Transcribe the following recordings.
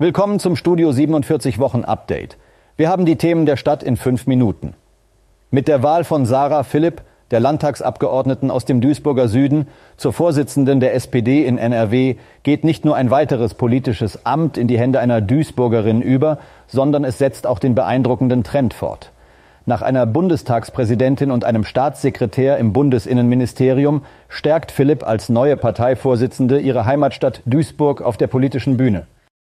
Willkommen zum Studio 47 Wochen Update. Wir haben die Themen der Stadt in 5 Minuten. Mit der Wahl von Sarah Philipp, der Landtagsabgeordneten aus dem Duisburger Süden, zur Vorsitzenden der SPD in NRW, geht nicht nur ein weiteres politisches Amt in die Hände einer Duisburgerin über, sondern es setzt auch den beeindruckenden Trend fort. Nach einer Bundestagspräsidentin und einem Staatssekretär im Bundesinnenministerium stärkt Philipp als neue Parteivorsitzende ihre Heimatstadt Duisburg auf der politischen Bühne.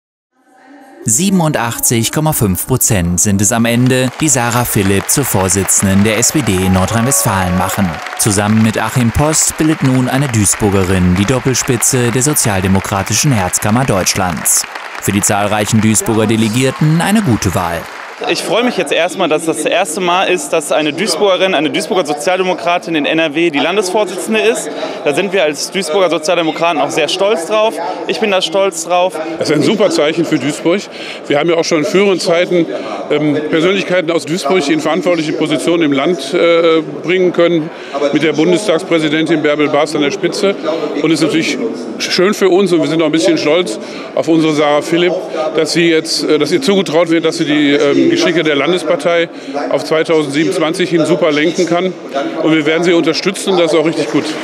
87,5% sind es am Ende, die Sarah Philipp zur Vorsitzenden der SPD in Nordrhein-Westfalen machen. Zusammen mit Achim Post bildet nun eine Duisburgerin die Doppelspitze der sozialdemokratischen Herzkammer Deutschlands. Für die zahlreichen Duisburger Delegierten eine gute Wahl. Ich freue mich jetzt erstmal, dass das erste Mal ist, dass eine Duisburgerin, eine Duisburger Sozialdemokratin in NRW die Landesvorsitzende ist. Da sind wir als Duisburger Sozialdemokraten auch sehr stolz drauf. Ich bin da stolz drauf. Das ist ein super Zeichen für Duisburg. Wir haben ja auch schon in früheren Zeiten Persönlichkeiten aus Duisburg in verantwortliche Positionen im Land bringen können, mit der Bundestagspräsidentin Bärbel Baas an der Spitze. Und es ist natürlich schön für uns und wir sind auch ein bisschen stolz auf unsere Sarah Philipp, dass ihr zugetraut wird, dass sie die Geschicke der Landespartei auf 2027 hin super lenken kann. Und wir werden sie unterstützen und das ist auch richtig gut.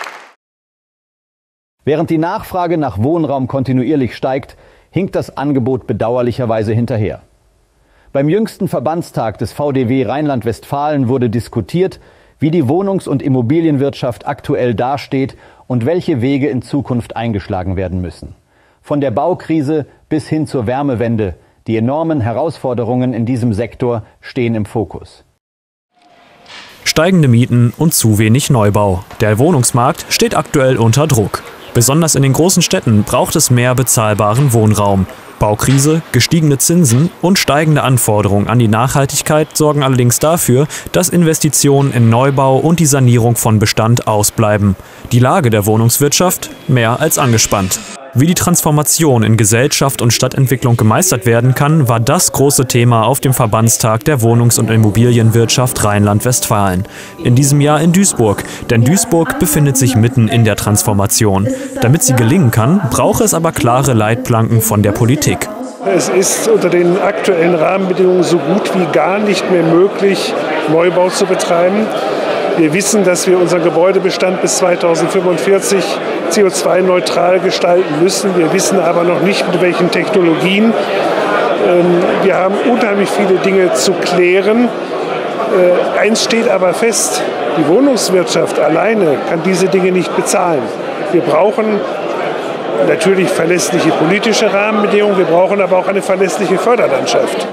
Während die Nachfrage nach Wohnraum kontinuierlich steigt, hinkt das Angebot bedauerlicherweise hinterher. Beim jüngsten Verbandstag des VDW Rheinland-Westfalen wurde diskutiert, wie die Wohnungs- und Immobilienwirtschaft aktuell dasteht und welche Wege in Zukunft eingeschlagen werden müssen. Von der Baukrise bis hin zur Wärmewende. Die enormen Herausforderungen in diesem Sektor stehen im Fokus. Steigende Mieten und zu wenig Neubau. Der Wohnungsmarkt steht aktuell unter Druck. Besonders in den großen Städten braucht es mehr bezahlbaren Wohnraum. Baukrise, gestiegene Zinsen und steigende Anforderungen an die Nachhaltigkeit sorgen allerdings dafür, dass Investitionen in Neubau und die Sanierung von Bestand ausbleiben. Die Lage der Wohnungswirtschaft mehr als angespannt. Wie die Transformation in Gesellschaft und Stadtentwicklung gemeistert werden kann, war das große Thema auf dem Verbandstag der Wohnungs- und Immobilienwirtschaft Rheinland-Westfalen. In diesem Jahr in Duisburg, denn Duisburg befindet sich mitten in der Transformation. Damit sie gelingen kann, braucht es aber klare Leitplanken von der Politik. Es ist unter den aktuellen Rahmenbedingungen so gut wie gar nicht mehr möglich, Neubau zu betreiben. Wir wissen, dass wir unseren Gebäudebestand bis 2045 CO2-neutral gestalten müssen. Wir wissen aber noch nicht, mit welchen Technologien. Wir haben unheimlich viele Dinge zu klären. Eins steht aber fest, die Wohnungswirtschaft alleine kann diese Dinge nicht bezahlen. Wir brauchen natürlich verlässliche politische Rahmenbedingungen, wir brauchen aber auch eine verlässliche Förderlandschaft.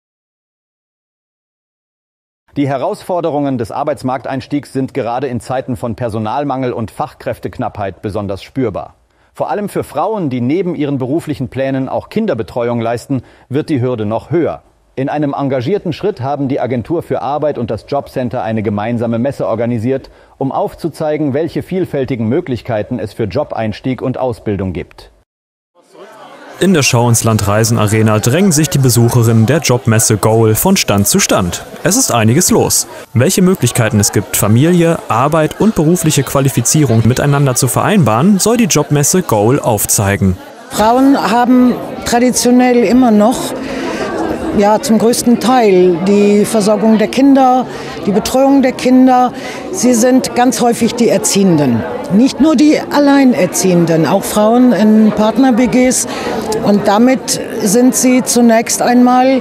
Die Herausforderungen des Arbeitsmarkteinstiegs sind gerade in Zeiten von Personalmangel und Fachkräfteknappheit besonders spürbar. Vor allem für Frauen, die neben ihren beruflichen Plänen auch Kinderbetreuung leisten, wird die Hürde noch höher. In einem engagierten Schritt haben die Agentur für Arbeit und das Jobcenter eine gemeinsame Messe organisiert, um aufzuzeigen, welche vielfältigen Möglichkeiten es für Jobeinstieg und Ausbildung gibt. In der Schau ins Land Reisen Arena drängen sich die Besucherinnen der Jobmesse Goal von Stand zu Stand. Es ist einiges los. Welche Möglichkeiten es gibt, Familie, Arbeit und berufliche Qualifizierung miteinander zu vereinbaren, soll die Jobmesse Goal aufzeigen. Frauen haben traditionell immer noch zum größten Teil die Versorgung der Kinder, die Betreuung der Kinder. Sie sind ganz häufig die Erziehenden. Nicht nur die Alleinerziehenden, auch Frauen in Partner-BGs. Und damit sind sie zunächst einmal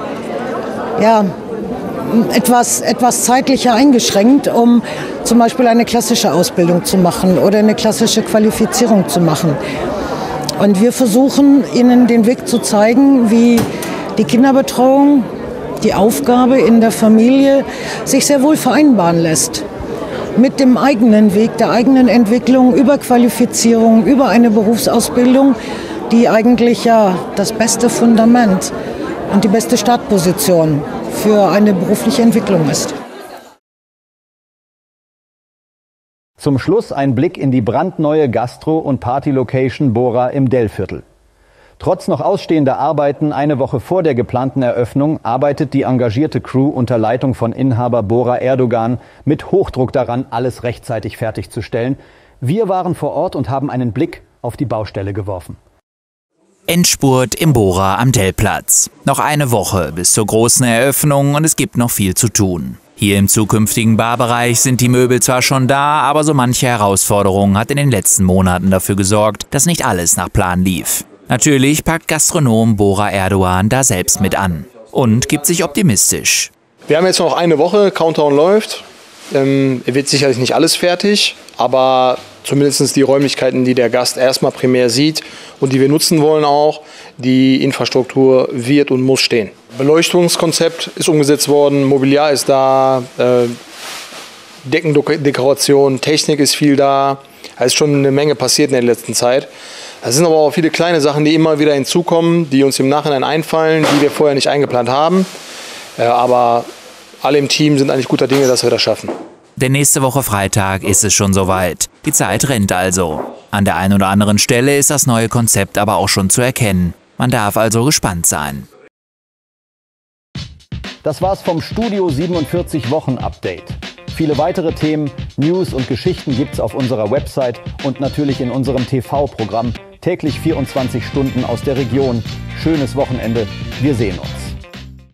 etwas zeitlicher eingeschränkt, um zum Beispiel eine klassische Ausbildung zu machen oder eine klassische Qualifizierung zu machen. Und wir versuchen, ihnen den Weg zu zeigen, wie die Kinderbetreuung, die Aufgabe in der Familie sich sehr wohl vereinbaren lässt. Mit dem eigenen Weg, der eigenen Entwicklung, über Qualifizierung, über eine Berufsausbildung, die eigentlich das beste Fundament und die beste Startposition für eine berufliche Entwicklung ist. Zum Schluss ein Blick in die brandneue Gastro- und Party-Location Bora im Dellviertel. Trotz noch ausstehender Arbeiten eine Woche vor der geplanten Eröffnung arbeitet die engagierte Crew unter Leitung von Inhaber Bora Erdogan mit Hochdruck daran, alles rechtzeitig fertigzustellen. Wir waren vor Ort und haben einen Blick auf die Baustelle geworfen. Endspurt im Bora am Dellplatz. Noch eine Woche bis zur großen Eröffnung und es gibt noch viel zu tun. Hier im zukünftigen Barbereich sind die Möbel zwar schon da, aber so manche Herausforderung hat in den letzten Monaten dafür gesorgt, dass nicht alles nach Plan lief. Natürlich packt Gastronom Bora Erdogan da selbst mit an und gibt sich optimistisch. Wir haben jetzt noch eine Woche, Countdown läuft. Wird sicherlich nicht alles fertig, aber zumindest die Räumlichkeiten, die der Gast erstmal primär sieht und die wir nutzen wollen auch, die Infrastruktur wird und muss stehen. Beleuchtungskonzept ist umgesetzt worden, Mobiliar ist da, Deckendekoration, Technik ist viel da. Da ist schon eine Menge passiert in der letzten Zeit. Es sind aber auch viele kleine Sachen, die immer wieder hinzukommen, die uns im Nachhinein einfallen, die wir vorher nicht eingeplant haben. Aber alle im Team sind eigentlich guter Dinge, dass wir das schaffen. Denn nächste Woche Freitag ist es schon soweit. Die Zeit rennt also. An der einen oder anderen Stelle ist das neue Konzept aber auch schon zu erkennen. Man darf also gespannt sein. Das war's vom Studio 47 Wochen Update. Viele weitere Themen, News und Geschichten gibt's auf unserer Website und natürlich in unserem TV-Programm. Täglich 24 Stunden aus der Region. Schönes Wochenende. Wir sehen uns.